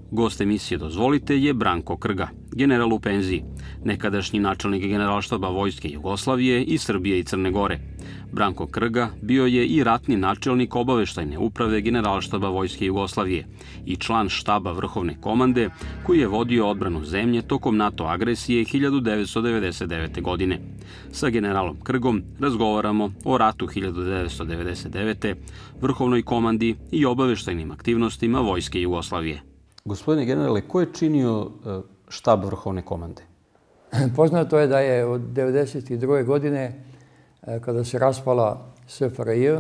Gost emisije Dozvolite je Branko Krga, general u penziji, nekadašnji načelnik Generalštaba Vojske Jugoslavije i Srbije i Crne Gore. Branko Krga bio je i ratni načelnik obaveštajne uprave Generalštaba Vojske Jugoslavije i član štaba Vrhovne komande koji je vodio odbranu zemlje tokom NATO agresije 1999. godine. Sa generalom Krgom razgovaramo o ratu 1999. Vrhovnoj komandi i obaveštajnim aktivnostima Vojske Jugoslavije. Gospodine generale, ko je činio štab Vrhovne komande? Poznato je da je od 1992. godine, kada se raspala SFRJ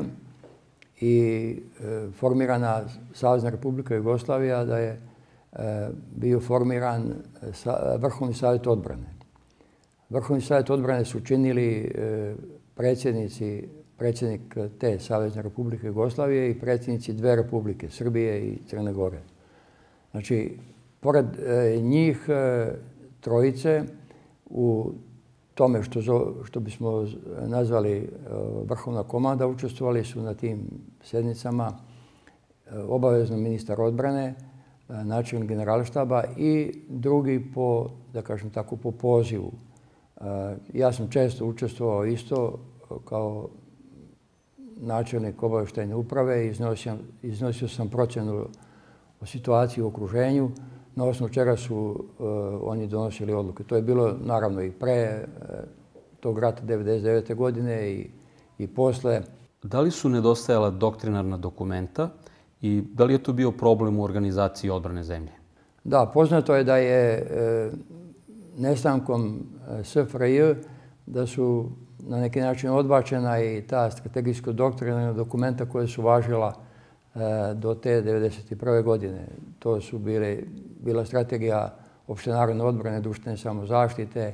i formirana Savezna Republika Jugoslavija, da je bio formiran Vrhovni savjet odbrane. Vrhovni savjet odbrane su činili predsjednik te Savezne Republike Jugoslavije i predsjednici dve republike, Srbije i Crne Gore. Znači, pored njih trojice, u tome što bismo nazvali Vrhovna komanda, učestvovali su na tim sjednicama obavezno ministar odbrane, načelnik generalštaba i drugi da kažem tako, po pozivu. Ja sam često učestvovao isto kao načelnik obavještajne uprave i iznosio sam procjenu o situaciji u okruženju, na osnovu čega su oni donosili odluke. To je bilo naravno i pre tog rata 1999. godine i posle. Da li su nedostajala doktrinarna dokumenta i da li je to bio problem u organizaciji odbrane zemlje? Da, poznato je da je nestankom SFRJ da su na neki način odbačena i ta strategijsko-doktrinarna dokumenta koja su važila do te 1991. godine. To su bila strategija opštenarodne odbrane, društvene samozaštite.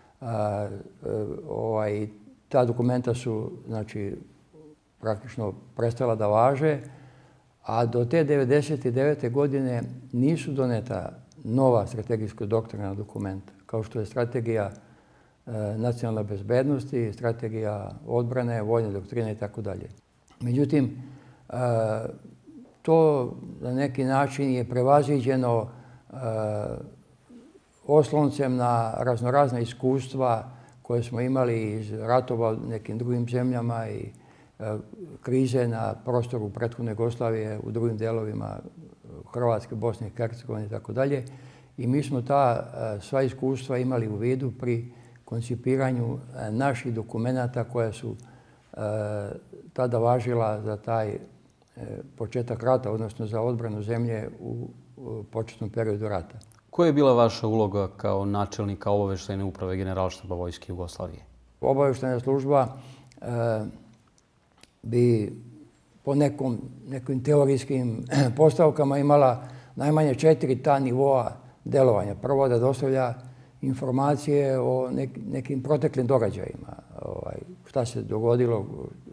Ta dokumenta su praktično prestala da važe, a do te 1999. godine nisu doneta nova strategijsko-doktrinarna dokumenta, kao što je strategija nacionalne bezbednosti, strategija odbrane, vojne doktrine itd. Međutim, to na neki način je prevaziđeno osloncem na raznorazna iskustva koje smo imali iz ratova u nekim drugim zemljama i krize na prostoru prethodne Jugoslavije u drugim delovima Hrvatske, Bosne i Hercegovine itd. I mi smo ta sva iskustva imali u vidu pri koncipiranju naših dokumenata koja su tada važila za taj početak rata, odnosno za odbranu zemlje u početnom periodu rata. Koja je bila vaša uloga kao načelnika obaveštajne uprave Generalštaba Vojske Jugoslavije? Obaveštajna služba bi po nekim teorijskim postavkama imala najmanje 4 ta nivoa delovanja. Prvo da dostavlja informacije o nekim proteklim događajima. Šta se dogodilo,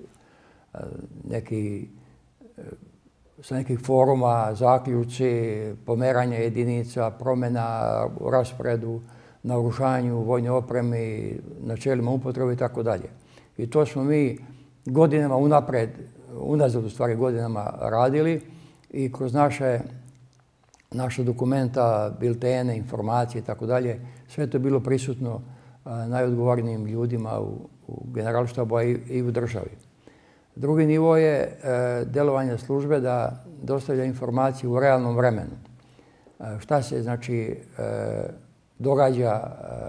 sa nekih foruma, zaključci, pomeranja jedinica, promjena u rasporedu, naoružanju, vojne opreme, načelima upotrebe itd. I to smo mi godinama unazad u stvari godinama radili i kroz naše dokumenta, biltene, informacije itd. Sve to je bilo prisutno najodgovornijim ljudima u Generalštabu i u državi. Drugi nivo je delovanje službe da dostavlja informacije u realnom vremenu. Šta se događa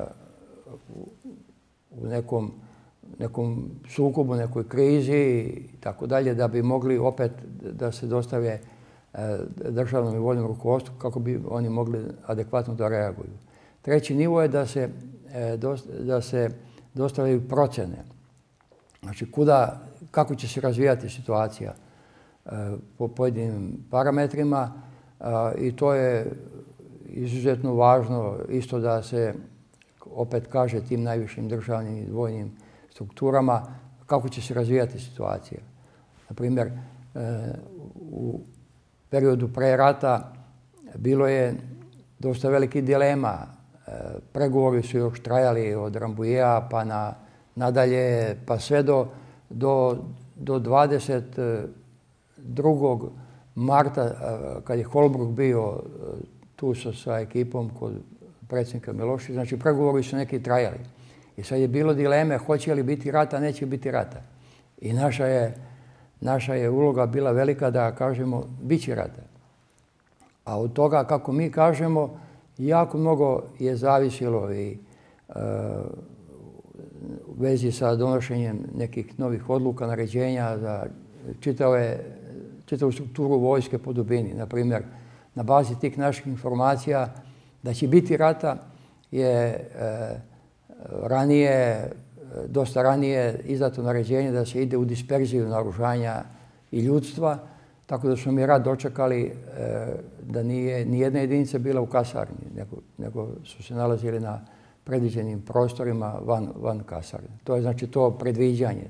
u nekom sukobu, nekoj krizi i tako dalje, da bi mogli opet da se dostave državnom i vojnom rukovodstvu kako bi oni mogli adekvatno da reaguju. Treći nivo je da se dostavljaju procjene. Znači, kako će se razvijati situacija po pojedinim parametrima i to je izuzetno važno isto da se opet kaže tim najvišim državnim i vojnim strukturama kako će se razvijati situacija. Naprimjer, u periodu pre rata bilo je dosta velikih dilema. Pregovori su još trajali od Rambujea pa nadalje, pa sve do 22. marta, kad je Holbrooke bio tu sa ekipom kod predsjednika Miloševića. Znači, pregovori su neki trajali. I sad je bilo dileme hoće li biti rata, neće biti rata. I naša je uloga bila velika da kažemo bit će rata. A od toga, kako mi kažemo, jako mnogo je zavisilo i u vezi sa donošenjem nekih novih odluka, naređenja za čitavu strukturu vojske po dubini. Naprimjer, na bazi tih naših informacija da će biti rata je dosta ranije izdato naređenje da se ide u disperziju naoružanja i ljudstva, tako da smo mi rat dočekali da nije nijedna jedinica bila u kasarni, nego su se nalazili na predviđenim prostorima van kasarne. To je znači to predviđanje.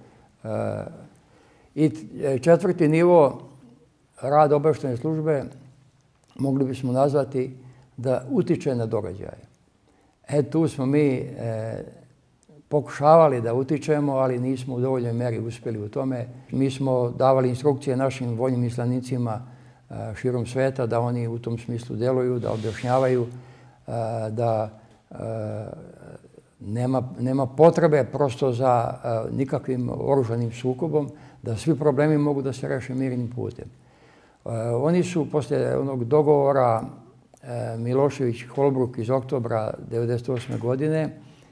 I četvrti nivo rad obavještajne službe mogli bismo nazvati da utiče na događaje. Tu smo mi pokušavali da utičemo, ali nismo u dovoljnoj meri uspjeli u tome. Mi smo davali instrukcije našim vojnim islanicima širom sveta da oni u tom smislu djeluju, da objašnjavaju da nema potrebe prosto za nikakvim oružanim sukobom, da svi problemi mogu da se reše mirnim putem. Oni su poslije onog dogovora Milošević-Holbruk iz oktobra 1998. godine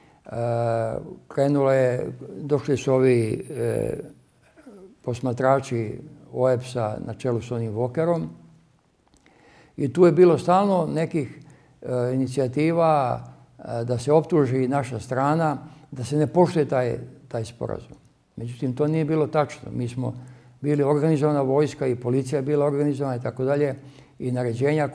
došli su ovi posmatrači OEBS-a na čelu s onim Vokerom i tu je bilo stalno nekih inicijativa da se optuži naša strana, da se ne poštuje taj sporazum. Međutim, to nije bilo tačno. Mi smo bili organizovana vojska i policija je bila organizovana i tako dalje i naređenja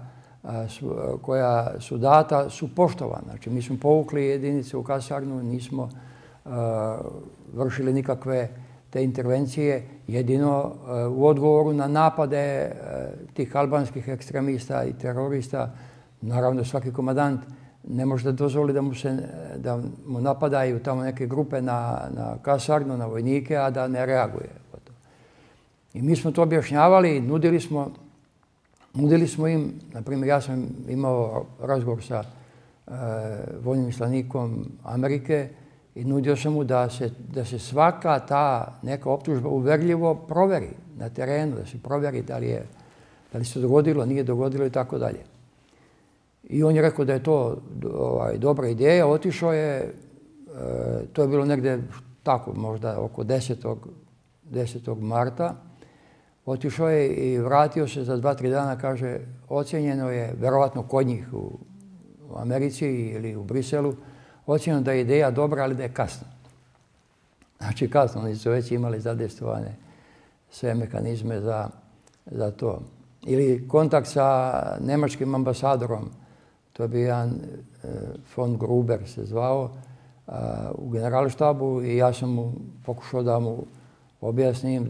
koja su data su poštovana. Znači, mi smo povukli jedinice u kasarnu, nismo vršili nikakve te intervencije, jedino u odgovoru na napade tih albanskih ekstremista i terorista. Naravno, svaki komandant ne može da dozvoli da mu napadaju tamo neke grupe na kasarnu, na vojnike, a da ne reaguje. I mi smo to objašnjavali i nudili smo im, na primjer, ja sam imao razgovor sa vojnim islanikom Amerike i nudio sam mu da se svaka ta neka optužba uverljivo proveri na terenu, da se proveri da li se dogodilo, nije dogodilo i tako dalje. I on je rekao da je to dobra ideja, otišao je, to je bilo negdje tako, možda oko 10. marta, otišao je i vratio se za 2-3 dana, kaže, ocjenjeno je, verovatno kod njih u Americi ili u Briselu, ocjenjeno da je ideja dobra, ali da je kasno. Znači kasno, oni su već imali zadejstvovane sve mehanizme za to. Ili kontakt sa nemačkim ambasadorom, to je bio jedan von Gruber se zvao, u generalštabu i ja sam mu pokušao da mu objasnim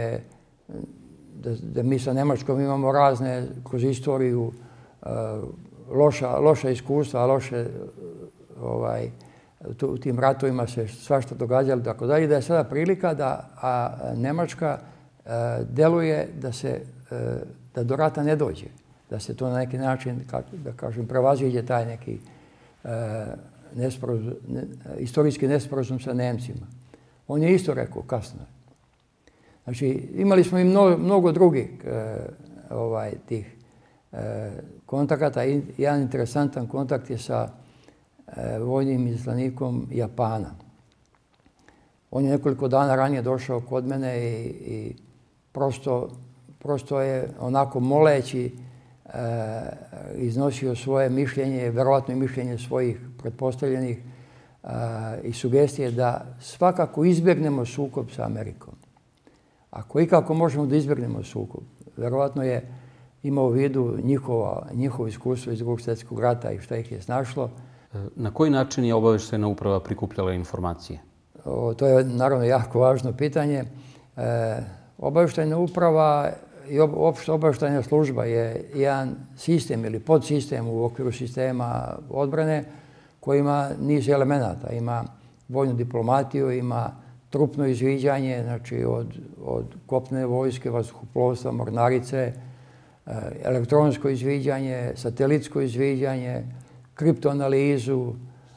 da mi sa Nemačkom imamo razne, kroz istoriju, loša iskustva, u tim ratovima se svašta događalo, tako dalje, da je sada prilika da Nemačka deluje da do rata ne dođe, da se to na neki način, da kažem, prevaziđe taj neki istorijski nesporazum sa Nemcima. On je isto rekao, kasno je. Znači, imali smo i mnogo drugih tih kontakata. Jedan interesantan kontakt je sa vojnim izaslanikom Japana. On je nekoliko dana ranije došao kod mene i prosto je onako moleći iznosio svoje mišljenje, verovatno i mišljenje svojih pretpostavljenih i sugestije da svakako izbjegnemo sukob sa Amerikom. Ako ikako možemo da izbjegnemo sukob, verovatno je imao u vidu njihovo iskustvo iz Drugog svjetskog rata i šta ih je snašlo. Na koji način je obavještajna uprava prikupljala informacije? To je naravno jako važno pitanje. Obavještajna uprava i opšta obavještajna služba je jedan sistem ili podsistem u okviru sistema odbrane koji ima niz elemenata. Ima vojnu diplomatiju, ima trupno izviđanje, znači od kopnene vojske, vazduhoplovstva, mornarice, elektronsko izviđanje, satelitsko izviđanje, kriptoanalizu.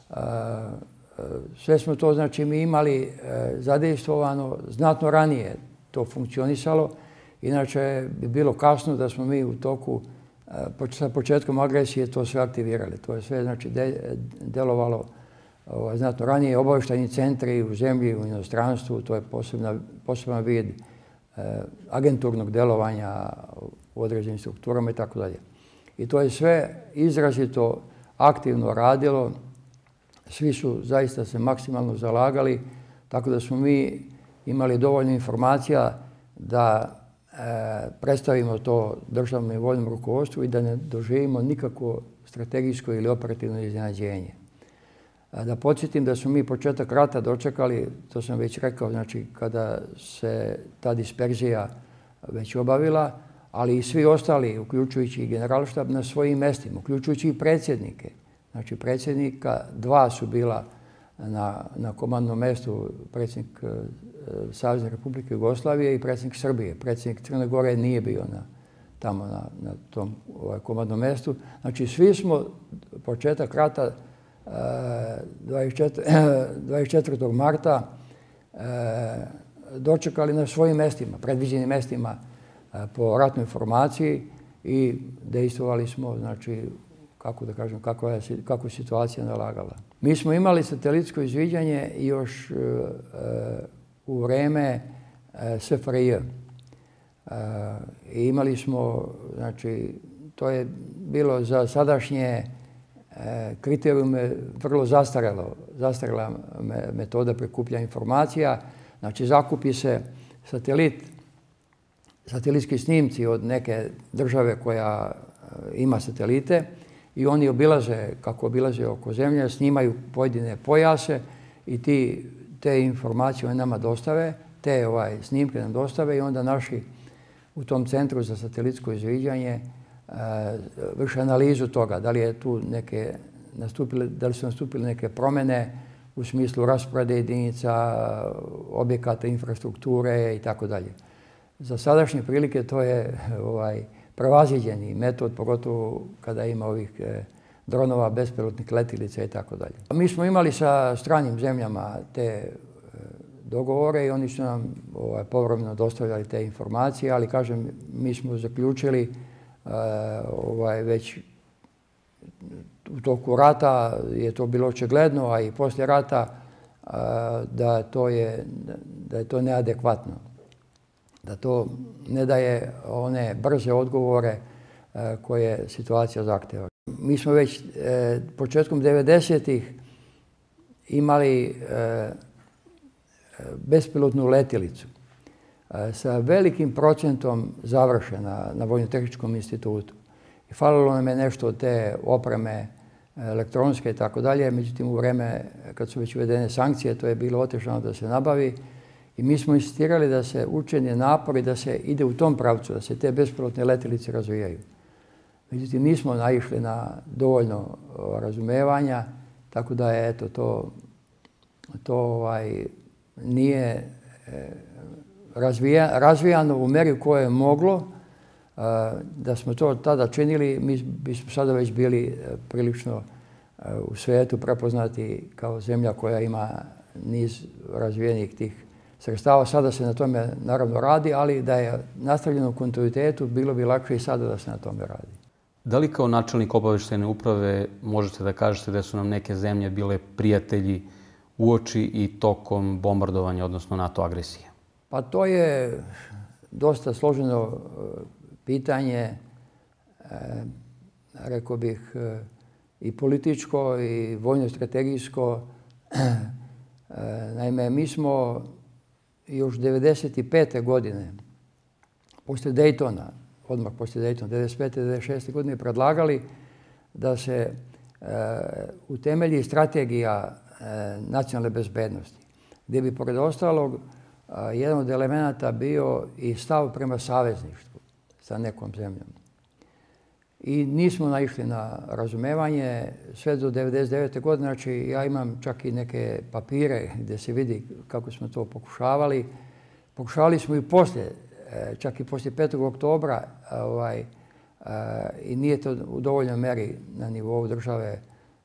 Sve smo to, znači, mi imali zadejstvovano znatno ranije to funkcionisalo. Inače bi bilo kasno da smo mi u toku sa početkom agresije to sve aktivirali. To je sve, znači, delovalo znatno ranije. Obavještajni centri u zemlji, u inostranstvu, to je poseban vid agenturnog delovanja u određenim strukturama i tako dalje. I to je sve izrazito aktivno radilo. Svi su zaista se maksimalno zalagali, tako da smo mi imali dovoljno informacija da predstavimo to državnom i vojnom rukovodstvu i da ne doživimo nikakvo strategijsko ili operativno iznenađenje. Da podsjetim da smo mi početak rata dočekali, to sam već rekao, znači kada se ta disperzija već obavila, ali i svi ostali, uključujući i generalštab, na svojim mestima, uključujući i predsjednike. Znači predsjednika, dva su bila na komandnom mestu, predsjednik Savezne Republike Jugoslavije i predsjednik Srbije. Predsjednik Crne Gore nije bio tamo na tom komandnom mestu. Znači svi smo početak rata 24. marta dočekali na svojim mestima, predviđenim mestima po ratnoj formaciji i dejstvovali smo, znači, kako da kažem, kako je situacija nalagala. Mi smo imali satelitsko izviđanje još u vreme SFRJ. I imali smo, znači, to je bilo za sadašnje kriterijume vrlo zastarela metoda prikupljanja informacija. Znači, zakupi se satelitski snimci od neke države koja ima satelite i oni obilaze, kako obilaze oko zemlje, snimaju pojedine pojase i te informacije oni nama dostave, te snimke nam dostave i onda naši u tom centru za satelitsko izviđanje vrše analizu toga, da li je tu da li su nastupile neke promjene u smislu rasporeda jedinica, objekata, infrastrukture i tako dalje. Za sadašnje prilike to je prevaziđeni metod, pogotovo kada ima ovih dronova, bespilotnih letilica i tako dalje. Mi smo imali sa stranim zemljama te dogovore i oni su nam povremeno dostavljali te informacije, ali kažem, mi smo zaključili već u toku rata, je to bilo očigledno, a i poslije rata, da je to neadekvatno. Da to ne daje one brze odgovore koje situacija zahtjeva. Mi smo već početkom 90-ih imali bespilotnu letjelicu sa velikim procentom završena na Vojno-tehničkom institutu. I falilo nam je nešto od te opreme elektronske i tako dalje, međutim u vreme kad su već uvedene sankcije to je bilo otežano da se nabavi i mi smo insistirali da se učini napor i da se ide u tom pravcu, da se te bespilotne letjelice razvijaju. Međutim, nismo naišli na dovoljno razumevanja, tako da je to nije razvijano u meri u kojoj je moglo. Da smo to tada činili, mi bismo sada već bili prilično u svijetu prepoznati kao zemlja koja ima niz razvijenih tih sredstava. Sada se na tome naravno radi, ali da je nastavljeno u kontinuitetu, bilo bi lakše i sada da se na tome radi. Da li kao načelnik obavještajne uprave možete da kažete da su nam neke zemlje bile prijatelji uoči i tokom bombardovanja, odnosno NATO agresije? Pa to je dosta složeno pitanje, rekao bih, i političko i vojno-strategijsko. Naime, mi smo još 1995. godine, poslije Daytona, odmah poslije Daytona, 1995. 1996. godine predlagali da se utemelji strategija nacionalne bezbednosti, gdje bi pored ostalog jedan od elemenata bio i stav prema savezništvu sa nekom zemljom. I nismo naišli na razumevanje sve do 1999. godine. Znači, ja imam čak i neke papire gdje se vidi kako smo to pokušavali. Pokušavali smo i poslije, čak i poslije 5. oktobra i nije to u dovoljnoj meri na nivou države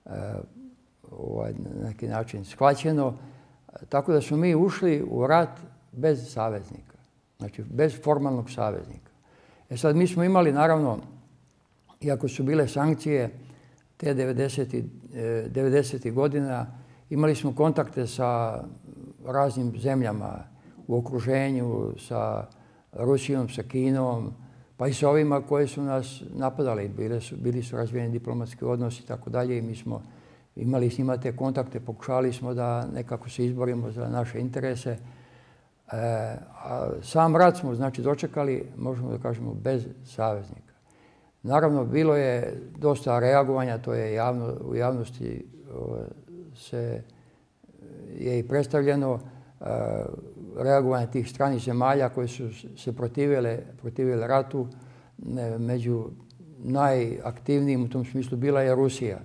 na neki način shvaćeno. Tako da smo mi ušli u rat bez saveznika, znači bez formalnog saveznika. Sad mi smo imali, naravno, iako su bile sankcije te 90. godina, imali smo kontakte sa raznim zemljama u okruženju, sa Rusijom, sa Kinom, pa i sa ovima koji su nas napadali. Bili su razvijeni diplomatski odnosi i tako dalje i mi smo imali s njima te kontakte, pokušali smo da nekako se izborimo za naše interese. A sam rat smo, znači, dočekali, možemo da kažemo, bez saveznika. Naravno, bilo je dosta reagovanja, to je u javnosti je i predstavljeno, reagovanje tih stranih zemalja koje su se protivile ratu. Među najaktivnijim u tom smislu bila je Rusija.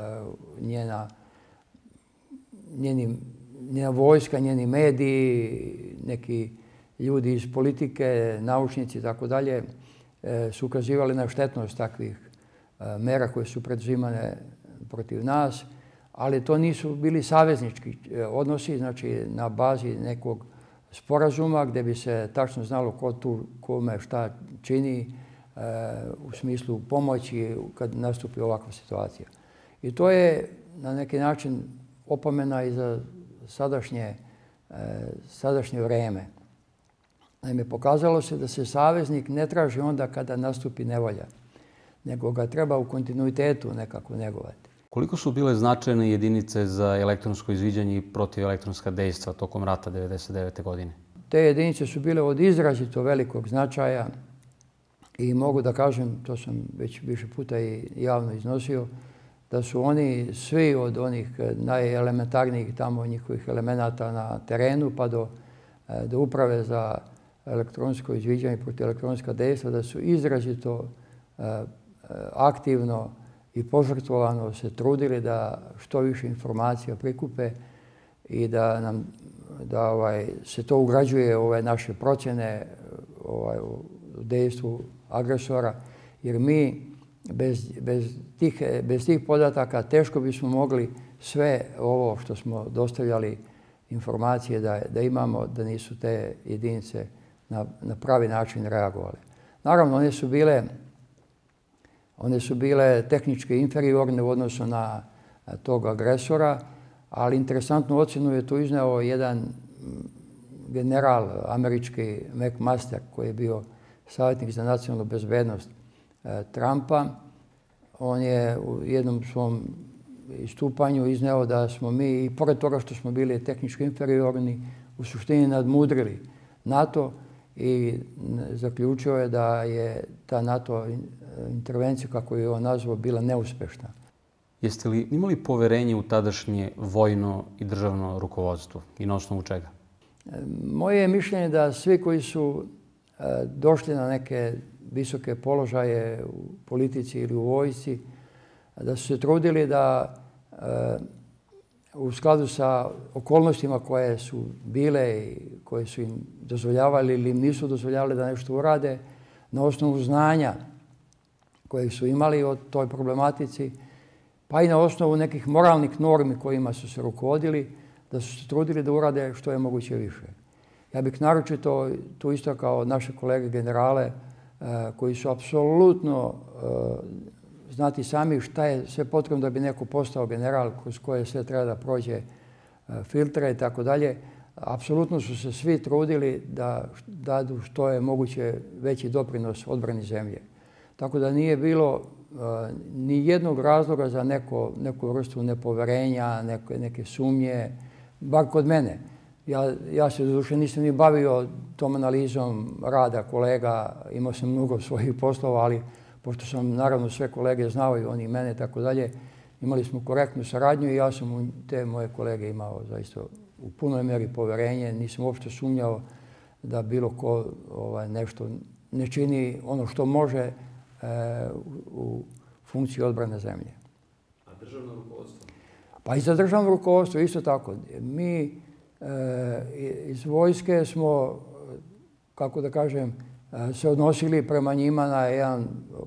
Njena vojska, njeni mediji, neki ljudi iz politike, naučnici i tako dalje su ukazivali na štetnost takvih mera koje su preduzimane protiv nas, ali to nisu bili saveznički odnosi, znači na bazi nekog sporazuma gdje bi se tačno znalo ko tu kome šta čini u smislu pomoći kad nastupi ovakva situacija. I to je na neki način opomena i za sadašnje vrijeme. Naime, pokazalo se da se saveznik ne traži onda kada nastupi nevolja, nego ga treba u kontinuitetu nekako njegovati. Koliko su bile značajne jedinice za elektronsko izviđanje i protivelektronska dejstva tokom rata 1999. godine? Te jedinice su bile od izrazito velikog značaja i mogu da kažem, to sam već više puta i javno iznosio, da su oni svi od onih najelementarnijih tamo njihovih elemenata na terenu pa do uprave za elektronsko izviđanje i protivelektronska dejstva, da su izrazito aktivno i požrtvovano se trudili da što više informacija prikupe i da se to ugrađuje u ove naše procjene u dejstvu agresora, jer mi bez tih podataka teško bismo mogli sve ovo što smo dostavljali informacije da imamo, da nisu te jedinice na pravi način reagovale. Naravno, one su bile tehnički inferiorne u odnosu na tog agresora, ali interesantnu ocjenu je tu izneo jedan general američki McMaster, koji je bio savjetnik za nacionalnu bezbednost Trumpa. On je u jednom svom istupanju izneo da smo mi, i pored toga što smo bili tehnički inferiorni, u suštini nadmudrili NATO i zaključio je da je ta NATO intervencija, kako je on nazvao, bila neuspešna. Jeste li imali poverenje u tadašnje vojno i državno rukovodstvo i na osnovu čega? Moje je mišljenje da svi koji su došli na neke visoke položaje u politici ili u vojsci, da su se trudili da u skladu sa okolnostima koje su bile i koje su im dozvoljavali ili im nisu dozvoljavali da nešto urade, na osnovu znanja koje su imali o toj problematici, pa i na osnovu nekih moralnih normi kojima su se rukovodili, da su se trudili da urade što je moguće više. Ja bih naročito tu istakao naše kolege generale koji su apsolutno znati sami šta je sve potrebno da bi neko postao general, kroz koje sve treba da prođe filtre i tako dalje. Apsolutno su se svi trudili da dadu što je moguće veći doprinos odbrani zemlje. Tako da nije bilo ni jednog razloga za neku vrstu nepoverenja, neke sumnje, bar kod mene. Ja se doduše nisam ni bavio tom analizom rada kolega, imao sam mnogo svojih poslova, ali pošto sam naravno sve kolege znao i oni mene i tako dalje, imali smo korektnu saradnju i ja sam u te moje kolege imao zaista u punoj meri poverenje. Nisam uopšte sumnjao da bilo ko nešto ne čini ono što može u funkciji odbrane zemlje. A državno rukovodstvo? Pa i za državno rukovodstvo isto tako. Mi iz vojske smo, kako da kažem, se odnosili prema njima na jedan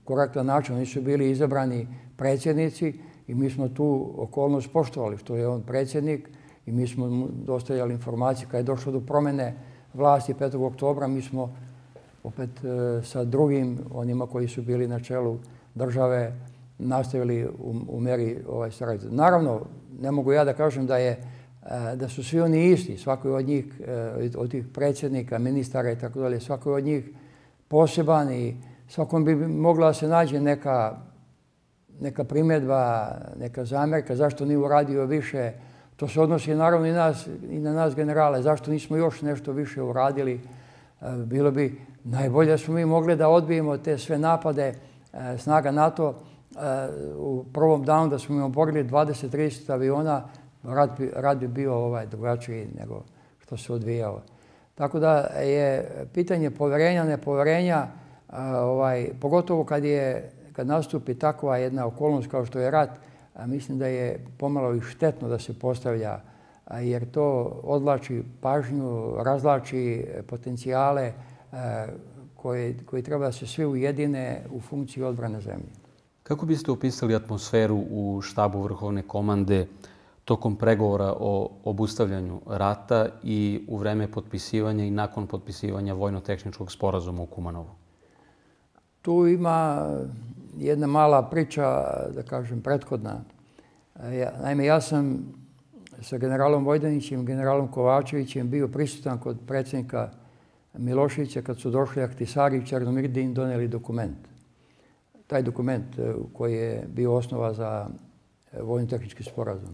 korektan način. Oni su bili izabrani predsjednici i mi smo tu okolnost poštovali, što je on predsjednik i mi smo mu dostavljali informacije. Kad je došlo do promjene vlasti 5. oktobra, mi smo opet sa drugim onima koji su bili na čelu države nastavili u meri sarađivati. Naravno, ne mogu ja da kažem da su svi oni isti. Svaki od njih, od tih predsjednika, ministara i tako dalje, svaki od njih poseban i svakom bi mogla se nađe neka primjedba, neka zamjerka, zašto nije uradio više. To se odnosi naravno i na nas generale. Zašto nismo još nešto više uradili? Bilo bi najbolje da smo mi mogli da odbijemo te sve napade snaga NATO u prvom danu, da smo im oborili 20-30 aviona, rad bi bio drugačiji nego što se odvijao. Tako da je pitanje poverenja, nepoverenja, pogotovo kad nastupi takva jedna okolnost kao što je rat, mislim da je pomalo i štetno da se postavlja, jer to odvlači pažnju, razvlači potencijale koji treba da se svi ujedine u funkciji odbrane zemlje. Kako biste opisali atmosferu u štabu Vrhovne komande tokom pregovora o obustavljanju rata i u vreme potpisivanja i nakon potpisivanja vojno-tehničkog sporazuma u Kumanovu? Tu ima jedna mala priča, da kažem, prethodna. Naime, ja sam sa generalom Vojdanićem i generalom Kovačevićem bio prisutan kod predsjednika Miloševića kad su došli Ahtisari i Černomirdin donijeli dokument. Taj dokument koji je bio osnova za vojno-tehnički sporazum.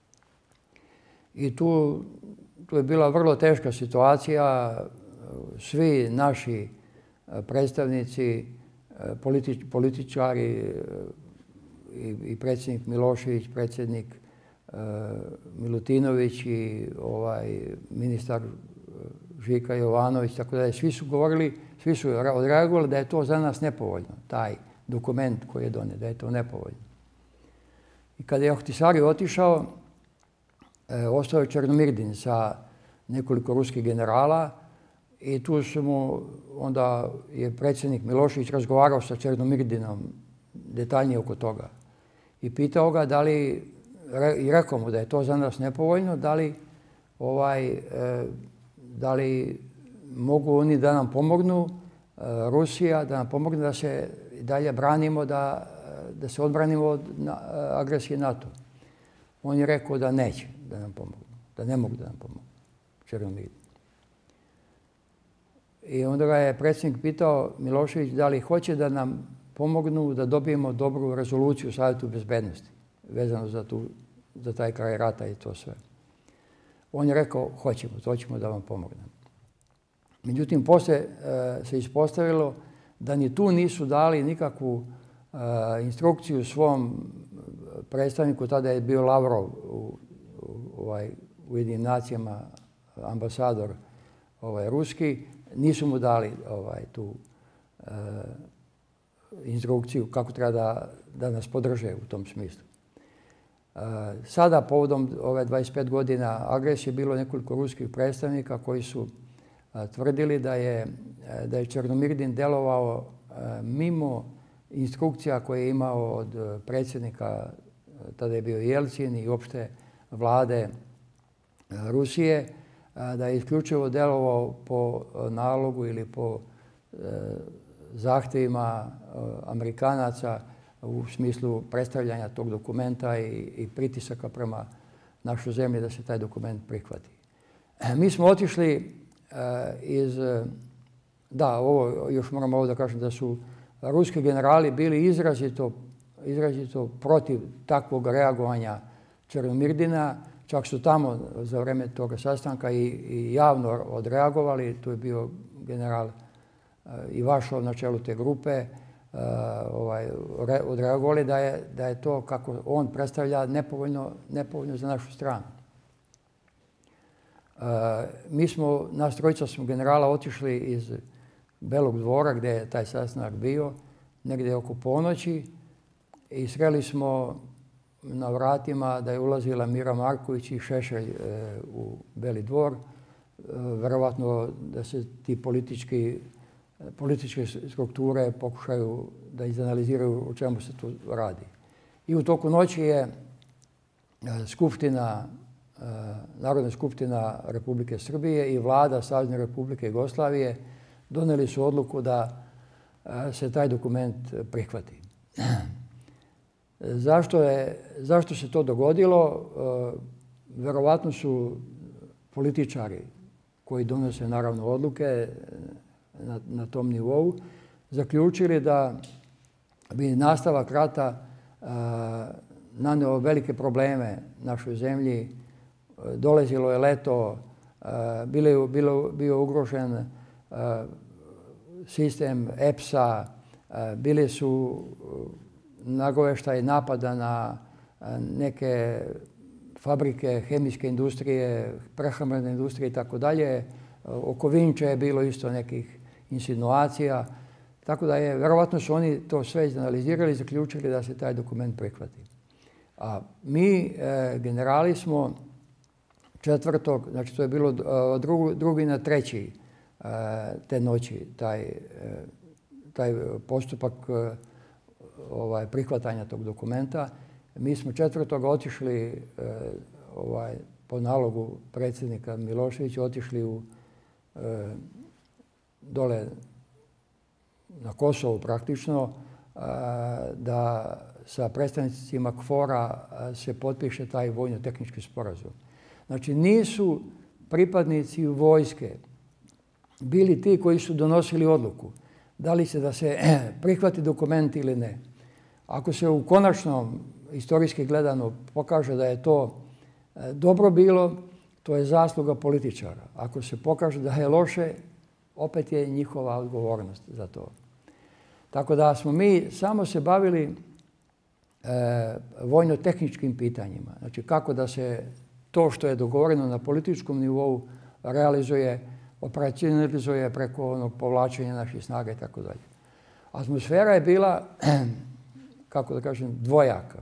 I tu je bila vrlo teška situacija. Svi naši predstavnici, političari i predsjednik Milošević, predsjednik Milutinović i ministar Žika Jovanović, tako da svi su govorili, svi su odreagovali da je to za nas nepovoljno, taj dokument koji je donijet, da je to nepovoljno. I kada je Ahtisari otišao, ostao je Černomirdin sa nekoliko ruskih generala i tu su mu, onda je predsjednik Milošević razgovarao sa Černomirdinom detaljnije oko toga i pitao ga i rekao mu da je to za nas nepovoljno, da li mogu oni da nam pomognu, Rusija, da nam pomogne da se dalje branimo, da se odbranimo od agresije NATO. On je rekao da neće da nam pomognu, da ne mogu da nam pomognu, Černomirdin. I onda ga je predsjednik pitao Milošević da li hoće da nam pomognu da dobijemo dobru rezoluciju u Savjetu bezbednosti vezano za taj kraj rata i to sve. On je rekao hoćemo da vam pomognemo. Međutim, poslije se ispostavilo da ni tu nisu dali nikakvu instrukciju svom predstavniku, tada je bio Lavrov u Ujedinjenim nacijama, ambasador ruski, nisu mu dali tu instrukciju kako treba da nas podrže u tom smislu. Sada, povodom ove 25 godina agresije, bilo nekoliko ruskih predstavnika koji su tvrdili da je Černomirdin delovao mimo instrukcija koje je imao od predsjednika, tada je bio Jelcin i opšte vlade Rusije, da je isključivo delovao po nalogu ili po zahtjevima Amerikanaca u smislu predstavljanja tog dokumenta i pritisaka prema našoj zemlji da se taj dokument prihvati. Mi smo otišli ovo još moram ovo da kažem, da su ruski generali bili izrazito protiv takvog reagovanja Černomirdina. Čak su tamo za vrijeme toga sastanka i javno odreagovali. Tu je bio general Ivašov na čelu te grupe. Odreagovali da je to, kako on predstavlja, nepovoljno za našu stranu. Nas trojica smo generala otišli iz Belog dvora gdje je taj sastanak bio, negdje oko ponoći i sreli smo na vratima da je ulazila Mira Marković i Šešelj u Beli dvor. Verovatno da se ti politički političke strukture pokušaju da izanaliziraju o čemu se tu radi. I u toku noći je Narodna skupština Republike Srbije i vlada Savezne Republike Jugoslavije doneli su odluku da se taj dokument prihvati. Zašto se to dogodilo? Verovatno su političari koji donose naravno odluke na tom nivou zaključili da bi nastavak rata naneo velike probleme našoj zemlji. Dolazilo je leto, bio ugrožen sistem EPS-a, bili su nagoveštaji napada na neke fabrike, hemijske industrije, prehrambene industrije i tako dalje. Oko Vinče je bilo isto nekih insinuacija. Tako da verovatno su oni to sve izanalizirali i zaključili da se taj dokument prihvati. A mi, generali, smo 4. znači to je bilo 2. na 3. te noći, taj postupak prihvatanja tog dokumenta. Mi smo 4. otišli po nalogu predsjednika Miloševića, otišli dole na Kosovo praktično, da sa predstavnicima KFOR-a se potpiše taj vojno-tehnički sporazum. Znači nisu pripadnici vojske bili ti koji su donosili odluku da li će da se prihvati dokument ili ne. Ako se u konačnom, istorijski gledano, pokaže da je to dobro bilo, to je zasluga političara. Ako se pokaže da je loše, opet je njihova odgovornost za to. Tako da smo mi samo se bavili vojno-tehničkim pitanjima. Znači kako da se to što je dogovoreno na političkom nivou realizuje, operacionalizuje preko onog povlačenja naših snaga i tako dalje. Atmosfera je bila, kako da kažem, dvojaka.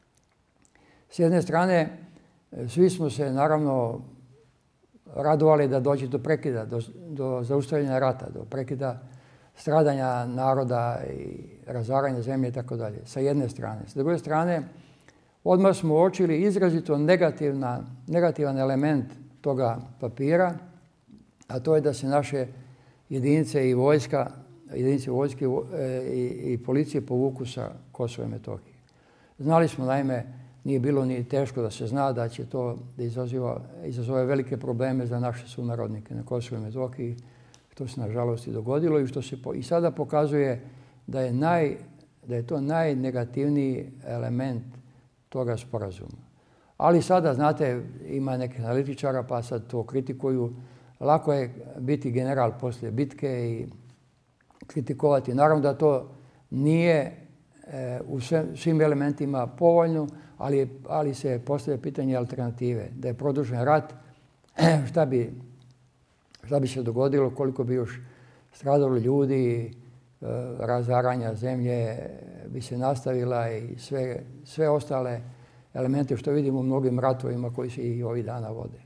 S jedne strane, svi smo se naravno radovali da dođe do prekida, do zaustavljanja rata, do prekida stradanja naroda i razaranja zemlje i tako dalje. Sa jedne strane. S druge strane, odmah smo uočili izrazito negativan element toga papira, a to je da se naše jedinice vojske i policije povuku sa Kosova i Metohije. Znali smo, naime, nije bilo ni teško da se zna da će to da izazove velike probleme za naše sunarodnike na Kosovu i Metohiji. To se nažalost i dogodilo i što se i sada pokazuje da je to najnegativniji element toga sporazuma. Ali sada, znate, ima nekih analitičara pa sad to kritikuju. Lako je biti general poslije bitke i kritikovati. Naravno da to nije u svim elementima povoljno, ali se postavlja pitanje alternative. Da je produžen rat, šta bi se dogodilo, koliko bi još stradalo ljudi, razaranja zemlje bi se nastavila i sve ostale elemente što vidimo u mnogim ratovima koji se i ovih dana vode.